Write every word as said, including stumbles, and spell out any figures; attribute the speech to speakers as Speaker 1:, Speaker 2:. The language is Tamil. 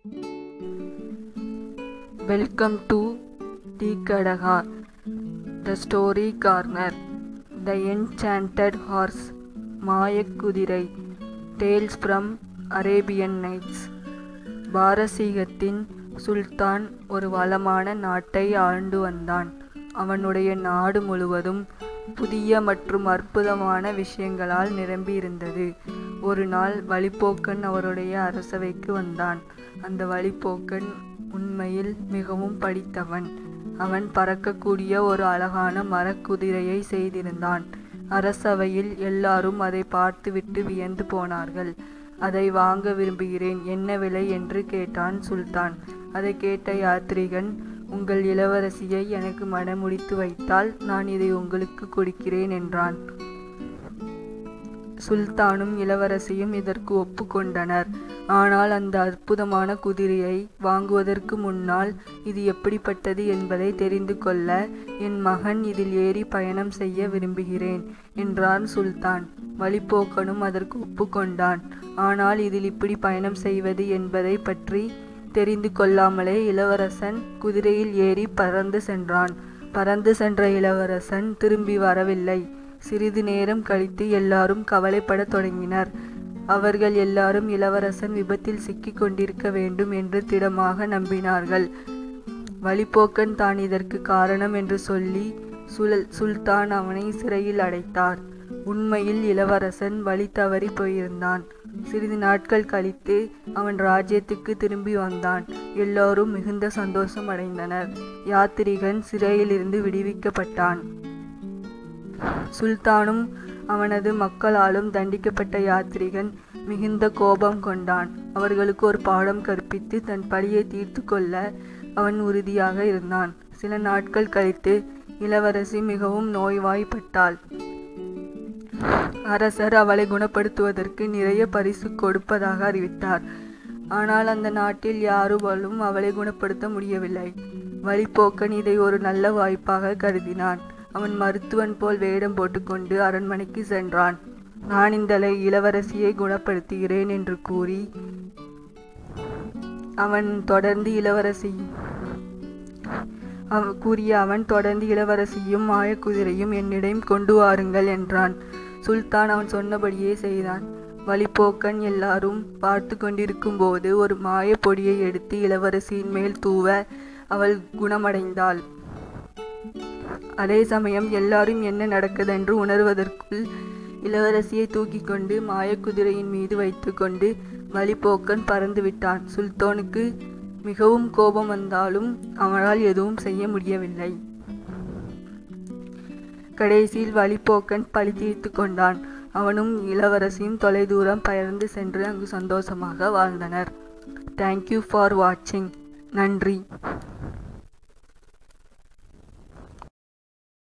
Speaker 1: Welcome to the Kadaha, the story corner, the enchanted horse, மாயக்குதிரை, tales from Arabian Nights. பாரசீகத்தின் சுல்தான் ஒரு வளமான நாட்டை ஆண்டு வந்தான். அவனுடைய நாடு முழுவதும் புதிய மற்றும் அற்புதமான விஷயங்களால் நிரம்பியிருந்தது. ஒரு நாள் வழிப்போக்கன் அவருடைய அரசவைக்கு வந்தான். அந்த வழிப்போக்கன் உண்மையில் மிகவும் படித்தவன். அவன் பறக்கக்கூடிய ஒரு அழகான மரக்குதிரையை செய்திருந்தான். அரசவையில் எல்லாரும் அதை பார்த்துவிட்டு வியந்து போனார்கள். அதை வாங்க விரும்புகிறேன், என்ன விலை என்று கேட்டான் சுல்தான். அதை கேட்ட யாத்ரீகன், உங்கள் இளவரசியை எனக்கு மணமுடித்து வைத்தால் நான் இதை உங்களுக்கு கொடுக்கிறேன் என்றான். சுல்தானும் இளவரசியும் இதற்கு ஒப்புக்கொண்டனர். ஆனால் அந்த அற்புதமான குதிரையை வாங்குவதற்கு முன்னால் இது எப்படிப்பட்டது என்பதை தெரிந்து கொள்ள என் மகன் இதில் ஏறி பயணம் செய்ய விரும்புகிறேன் என்றான் சுல்தான். வழிப்போக்கனும் அதற்கு ஒப்புக்கொண்டான். ஆனால் இதில் இப்படி பயணம் செய்வது என்பதை பற்றி தெரிந்து கொள்ளாமலே இளவரசன் குதிரையில் ஏறி பறந்து சென்றான். பறந்து சென்ற இளவரசன் திரும்பி வரவில்லை. சிறிது நேரம் கழித்து எல்லாரும் கவலைப்பட தொடங்கினர். அவர்கள் எல்லாரும் இளவரசன் விபத்தில் சிக்கிக் கொண்டிருக்க வேண்டும் என்று திடமாக நம்பினார்கள். வழிப்போக்கன் தான் இதற்கு காரணம் என்று சொல்லி சுல் சுல்தான் அவனை சிறையில் அடைத்தார். உண்மையில் இளவரசன் வழி தவறி போயிருந்தான். சிறிது நாட்கள் கழித்து அவன் ராஜ்யத்துக்கு திரும்பி வந்தான். எல்லோரும் மிகுந்த சந்தோஷம் அடைந்தனர். யாத்திரிகன் சிறையிலிருந்து விடுவிக்கப்பட்டான். சுல்தானும் அவனது மக்களாலும் தண்டிக்கப்பட்ட யாத்ரீகன் மிகுந்த கோபம் கொண்டான். அவர்களுக்கு ஒரு பாடம் கற்பித்து தன் பழியை தீர்த்து கொள்ள அவன் உறுதியாக இருந்தான். சில நாட்கள் கழித்து இளவரசி மிகவும் நோய்வாய்ப்பட்டாள். அரசர் அவளை குணப்படுத்துவதற்கு நிறைய பரிசு கொடுப்பதாக அறிவித்தார். ஆனால் அந்த நாட்டில் யாருவாலும் அவளை குணப்படுத்த முடியவில்லை. வழிப்போக்கன் இதை ஒரு நல்ல வாய்ப்பாக கருதினான். அவன் மருத்துவன் போல் வேடம் போட்டுக்கொண்டு அரண்மனைக்கு சென்றான். நான் இந்த இளவரசியை குணப்படுத்துகிறேன் என்று கூறி அவன் தொடர்ந்து இளவரசி கூறிய அவன் தொடர்ந்து இளவரசியும் மாயக்குதிரையும் என்னிடம் கொண்டு வாருங்கள் என்றான். சுல்தான் அவன் சொன்னபடியே செய்தான். வழிப்போக்கன் எல்லாரும் பார்த்து கொண்டிருக்கும் போது ஒரு மாய பொடியை எடுத்து இளவரசியின் மேல் தூவ அவள் குணமடைந்தாள். அதே சமயம் எல்லாரும் என்ன நடக்குதென்று உணர்வதற்குள் இளவரசியை தூக்கி கொண்டு மாயக்குதிரையின் மீது வைத்து கொண்டு வழிப்போக்கன் பறந்து விட்டான். சுல்தானுக்கு மிகவும் கோபம் வந்தாலும் அவனால் எதுவும் செய்ய முடியவில்லை. கடைசியில் வழிப்போக்கன் பழி தீர்த்து கொண்டான். அவனும் இளவரசியும் தொலைதூரம் பறந்து சென்று அங்கு சந்தோஷமாக வாழ்ந்தனர். தேங்க்யூ ஃபார் வாட்சிங். நன்றி.